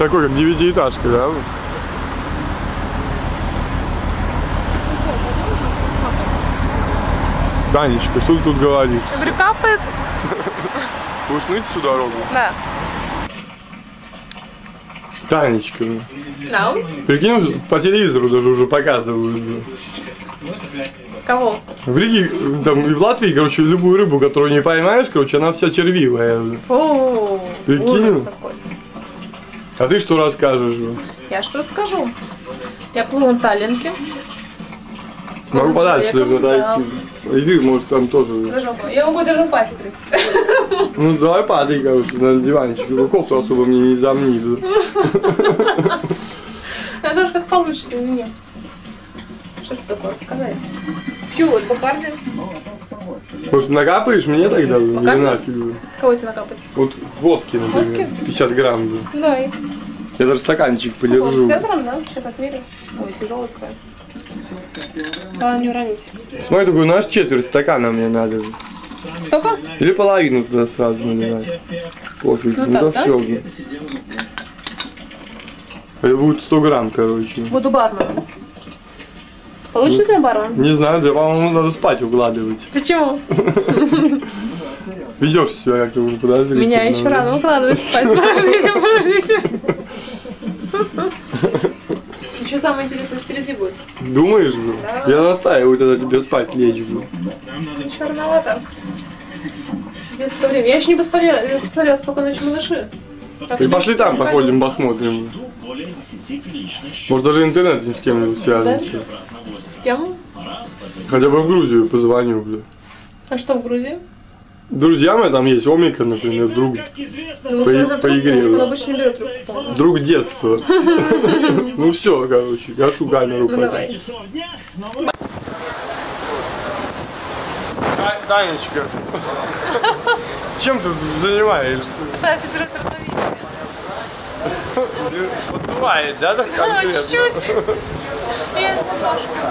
Такой, как девятиэтажка, да? Танечка, что ты тут говоришь? Я говорю, капает. Будешь мыть всю дорогу? Да. Танечка. Да. Прикинь, по телевизору даже уже показывают. Кого? В Риге, там и в Латвии, короче, любую рыбу, которую не поймаешь, короче, она вся червивая. Фу, Прикинь? ужас какой. А ты что расскажешь? Я что скажу? Я плыву на Таллинке. Могу подальше даже дойти. Иди, может, там тоже. Я могу даже упасть, в принципе. Ну давай падай, короче, на диванчик. Кофту особо мне не замни. Я тоже как получится, или нет. Что это такое сказать? Пью, вот Бакарди. Может, накапаешь мне тогда? Или нафиг? Кого тебе накапать? Вот водки, например. Водки? 50 грамм. Да. Давай. Я даже стаканчик подержу. 50 грамм, да? Сейчас отмерим. Ой, тяжелая какая. Главное не уронить. Смотри, такой наш четверть стакана мне надо. Столько? Или половину туда сразу наливать. Пофиг, Ну ну так, да да? все. Это будет 100 грамм, короче. Буду барменом. Получится ли бармен? Не знаю, да, по-моему, надо спать укладывать. Почему? Ведешь себя как-то уже подозрительно. Меня еще рано укладывать спать. Подождите, подождите. Еще самое интересное впереди будет. Думаешь, бро? Да. Я настаиваю тогда тебе спать лечь, бро. Еще рановато. Детское время. Я еще не посмотрела «Спокойной ночи, малыши». Так И что пошли там пойду. походим, посмотрим. Может даже интернет с кем-нибудь связывается. С кем? Хотя бы в Грузию позвоню, бля. А что в Грузии? Друзья мои там есть, Омика, например, друг. Ну, что за по трубку? игре, Он да. обычно не берет трубку, по-моему. Друг детства. Ну все, короче, гашу камеру. Ну давай. Танечка, чем ты занимаешься? Пытаюсь удержать равновесие. Поддувает, да, так А, конкретно? чуть-чуть. Есть немножко.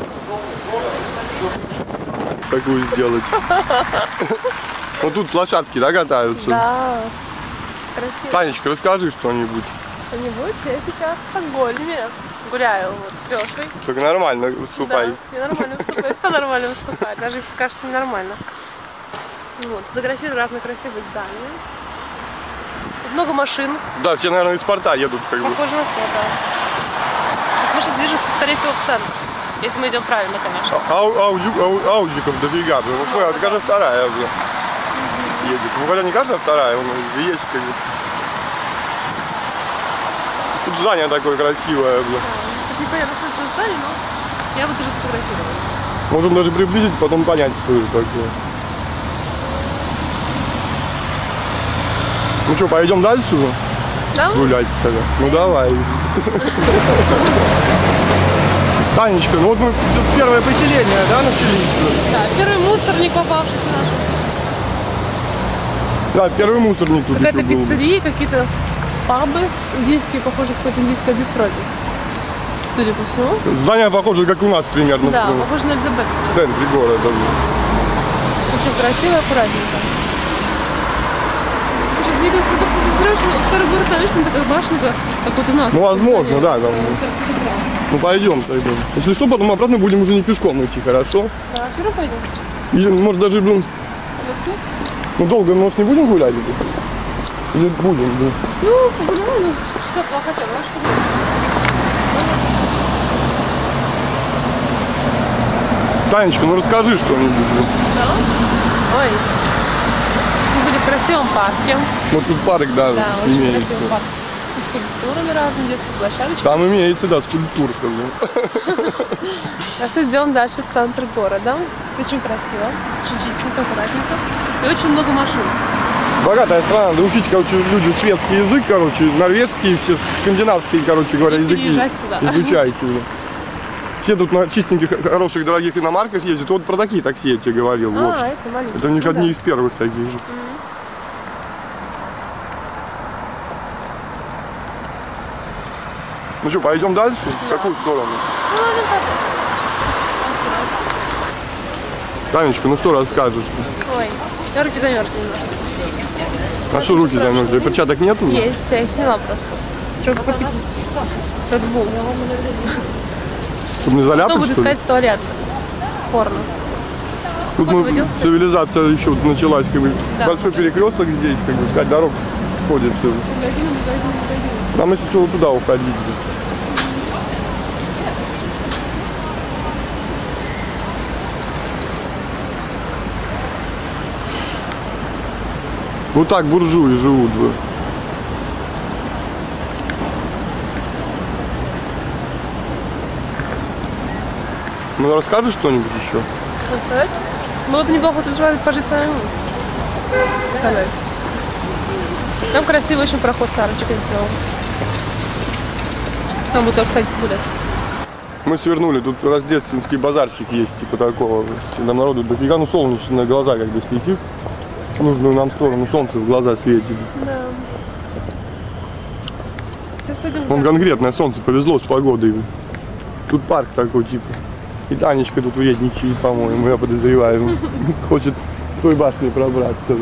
Такую сделать. Вот тут лошадки, да, катаются? Да. Красиво. Танечка, расскажи что-нибудь. Что-нибудь? Я сейчас в Стокгольме. Гуляю вот с Лешей. Только нормально выступай. Да, я нормально выступаю. Все нормально выступает, даже если кажется ненормально. Вот, фотографирую разные красивые здания. Тут много машин. Да, все, наверное, из порта едут, как бы. Похоже на то, да. Мы сейчас движемся, скорее всего, в центр. Если мы идем правильно, конечно. Аудиков дофига, блин. Вот это каждая вторая, блин, едет. Ну, хотя не каждая вторая, он есть, как бы. Тут здание такое красивое, блин. Тут непонятно, что это здание, но я буду даже фотографировать. Можем даже приблизить, потом понять, что это такое. Ну что, пойдем дальше Да? гулять тогда? Ну давай. Танечка, ну вот мы тут первое поселение, да, начались? Да, первый мусорник попавшийся наш. Да, первый мусорник тут Какая-то еще был. пиццерия, какие-то пабы индийские, похоже, какое-то индийское бистро здесь. Судя по всему. Здание похоже, как у нас примерно. Да, в похоже на Элизабет сейчас. центре города. Очень красиво, аккуратненько. Мне кажется, это подозреваешь, что старый город, конечно, такая башенка, как вот у нас. Ну, возможно, да. Там. Ну, пойдем. Если что, потом обратно будем уже не пешком идти, хорошо? Да, вчера пойдем. Или, может, даже, блин, ну, долго, может, не будем гулять? Или будем, да? Ну, погуляем, ну, часов два хотя бы, знаешь, что будет. Танечка, ну расскажи что-нибудь. Да? Ой. Мы были в красивом парке. Вот тут парк, да, Да, очень имеется. красивый парк. С скульптурами разными, детской площадочкой. Там имеется, да, скульптурка. Да. Сейчас идем дальше в центр города. Очень красиво, очень чистенько, аккуратненько. И очень много машин. Богатая страна, надо учить, короче, люди шведский язык, короче, норвежские, все скандинавские, короче говоря, И языки. переезжать сюда. Изучайте. Да. Все тут на чистеньких, хороших, дорогих иномарках ездят. Вот про такие такси я тебе говорил. Вот. Эти маленькие. Это у них Ну одни да. из первых таких. Ну что, пойдем дальше? В какую сторону? Ну, ладно, так. Танечка, ну что расскажешь? Ой, я руки замерзли немножко. А что руки замерзли? Перчаток нету? Есть, я их сняла просто. чтобы попить Red Bull. Чтобы не Кто заляпать, будет что ли? искать туалет? Порно. Тут Походу, водил, кстати. цивилизация еще началась, как бы, Да. большой перекресток здесь, как бы, 5 дорог ходит все. Нам если что, туда уходить. Вот так буржуи живут. Да. Ну расскажешь что-нибудь еще? Что сказать? Было бы неплохо тут желательно пожить самому. Сказать. Там красивый очень проход Сарочка сделал. Там будет сходить погулять. Мы свернули, тут рождественский базарчик есть, типа такого. Там народу дофига, ну солнечные глаза как бы светит. В нужную нам сторону солнце в глаза светит. Да. Сейчас пойдем. Вон конкретное солнце, повезло с погодой. Тут парк такой, типа. И Танечка тут вредничает, по-моему, я подозреваю. Хочет к той башне пробраться.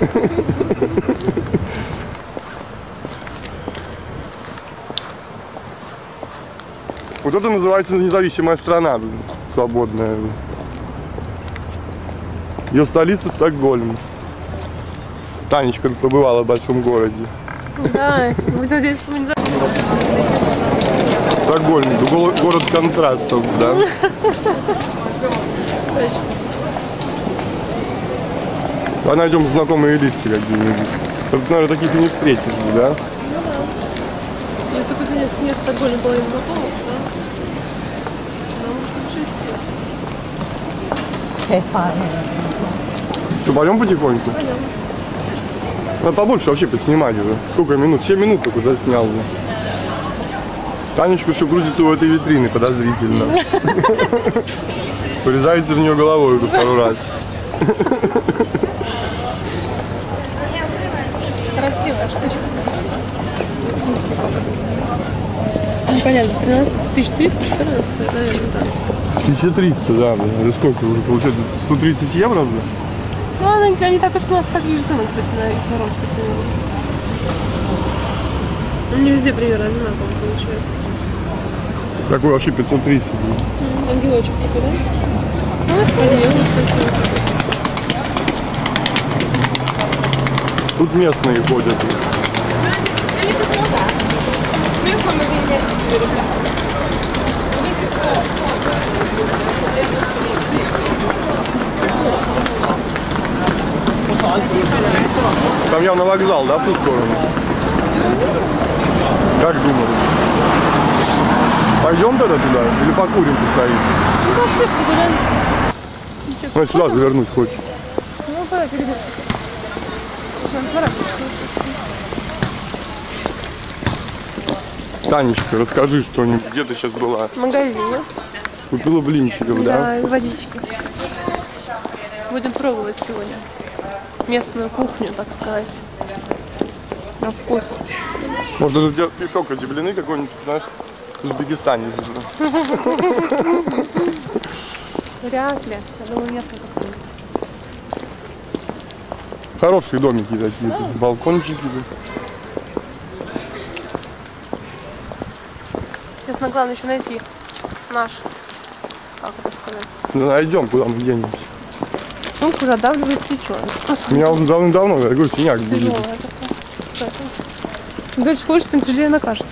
Вот это называется независимая страна, свободная. Ее столица Стокгольм. Танечка побывала в большом городе. Да, будем надеяться, что мы не забудем. Стокгольм, город контрастов, да? Точно. А найдем знакомые лица какие-нибудь. Тут, наверное, таких и не встретишь, да? Я только нет Стокгольма половины знакомых, да? Да, может, Что, пойдем потихоньку? пойдем. Надо побольше вообще поснимать уже. Сколько минут? 7 минут только заснял уже. Танечка все крутится в этой витрине подозрительно. Порезается в нее головой уже пару раз. Красивая штучка. Непонятно, 13 300, что ли, стоит, наверное, да. 1300, да. Или сколько уже получается? 130 евро уже? Ну, они так и у нас такие же цены, кстати, на Исмаровске. Ну, не везде примерно одинаково получается. Такой вообще 530. Ангелочек такой, да? Ну, это ангелочек такой. Тут местные ходят. Там явно вокзал, да, в ту сторону? Как думаешь? Пойдем тогда туда? Или покурим постоим? Ну, пошли, прогуляемся. Ну, чё, Ну, сюда завернуть хочешь. Ну, давай, перейдем. Танечка, расскажи что-нибудь. Где ты сейчас была? В магазине. Купила блинчиков, да? Да, и водички. Будем пробовать сегодня местную кухню, так сказать. На вкус. Может, даже где только эти блины какой-нибудь, знаешь, в Узбекистане. Вряд ли. Я думаю, местную какую-нибудь. Хорошие домики такие, тут балкончики. Честно, главное еще найти наш, как это сказать, Ну, найдем, куда мы денемся. сумку задавливает плечо. У меня уже давным-давно, я говорю, синяк будет. Тяжелая такая. Поэтому чем дольше ходишь, тем тяжелее она кажется.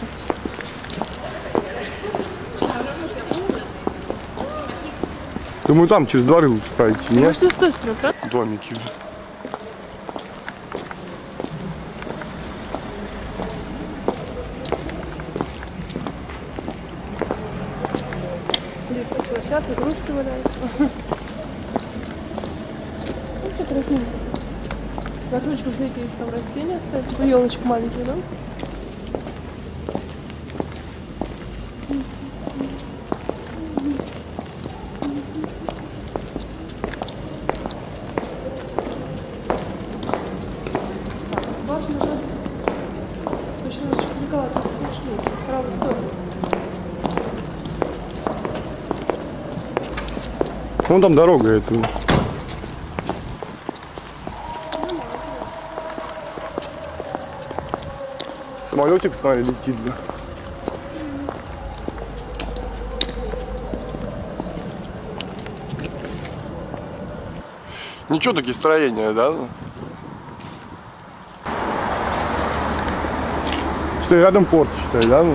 Думаю, там через дворы лучше пройти, нет? Может, не с той стороны, правда? Домики. Здесь площадка, игрушки валяются. Ну, что красиво. На крючку, смотрите, есть там растения стоят. Ну, елочек маленький, да? Башня надпись. Точно, немножечко далековато. Пошли. В правую сторону. Вон там дорога эта. Самолетик, смотри, летит, да. Ничего, такие строения, да? Что рядом порт, считай, да?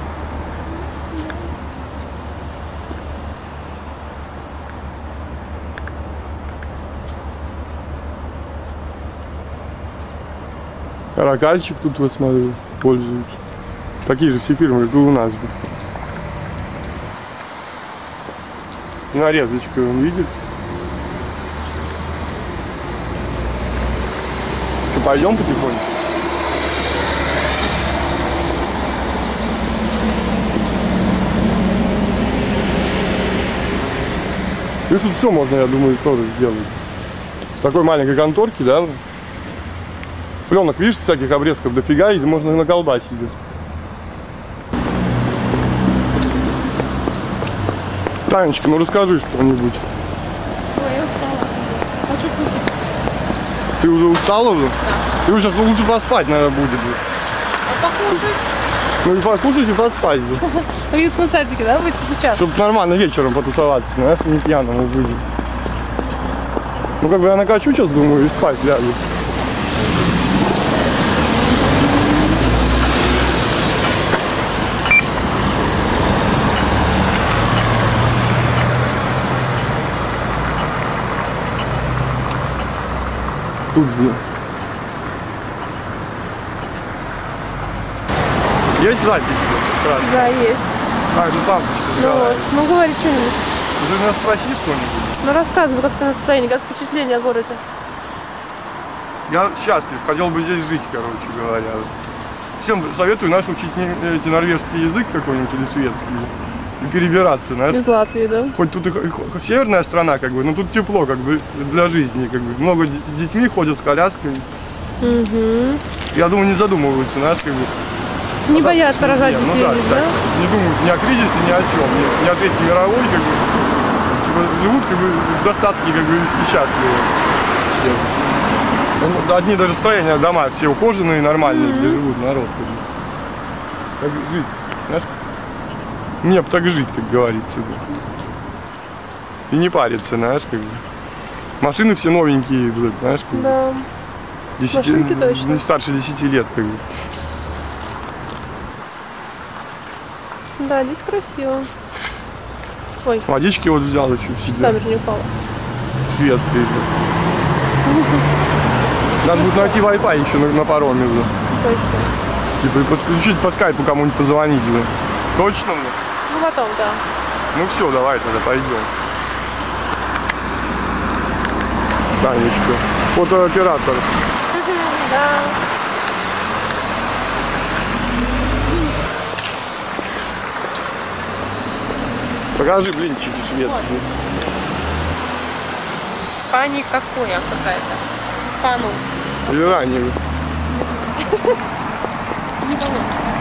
Каракальчик тут, вот смотрю, пользуются. Такие же все фирмы, как и у нас. Нарезочка, видишь? Что, пойдем потихоньку? И тут все можно, я думаю, тоже сделать. В такой маленькой конторке, да? Пленок, видишь, всяких обрезков дофига, и можно наколдачить. Танечка, ну расскажи что-нибудь. Ой, я устала. Хочу кушать. Ты уже устала уже? Да. Ты уже сейчас лучше поспать, наверное, будет. А покушать? Ну и покушать, и поспать. В детском садике, да, будете сейчас? Чтобы нормально вечером потусоваться, знаешь, не пьяному выйдет. Ну как бы я накачу сейчас, думаю, и спать лягу. Тут где? Есть запись? Красная? Да, есть. А, ну там. Ну вот. Ну говори что-нибудь. Ты меня спроси что-нибудь? Ну рассказывай, как ты настроение, как впечатление о городе. Я счастлив, хотел бы здесь жить, короче говоря. Всем советую наш учить норвежский язык какой-нибудь или шведский. И перебираться, знаешь. Из Латвии, да? Хоть тут и северная страна, как бы, но тут тепло, как бы, для жизни, как бы. Много с детьми ходят с колясками. Угу. Я думаю, не задумываются, знаешь, как бы. Не боятся рожать детей, ну, да? да? Не думают ни о кризисе, ни о чем. Ни о Третьей мировой, как бы. Типа, живут, как бы, в достатке, как бы, и счастливы. Все. Ну, одни даже строения, дома все ухоженные, нормальные, где живут народ, как бы. Как жить, знаешь? Мне бы так жить, как говорится. И не париться, знаешь, как бы. Машины все новенькие идут, знаешь, как бы. Да. Машинки точно. Не старше 10 лет, как бы. Да, здесь красиво. Ой, Водички вот взял еще себе. камера не упала. Шведской. Надо будет найти Wi-Fi еще на пароме. Точно. Типа и подключить по скайпу кому-нибудь позвонить. Точно? Ну потом, да. Ну все, давай тогда пойдем. Танечка. Фотооператор. Да. Покажи блинчики шведские. Пани какая какая-то. Пану. Или ранее. Не понятно.